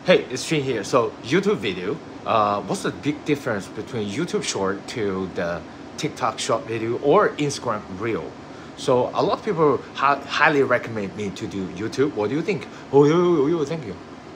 Hey, it's Shin here. So YouTube video, what's the big difference between YouTube short to the TikTok short video or Instagram reel? So a lot of people highly recommend me to do YouTube. What do you think? Oh, thank you.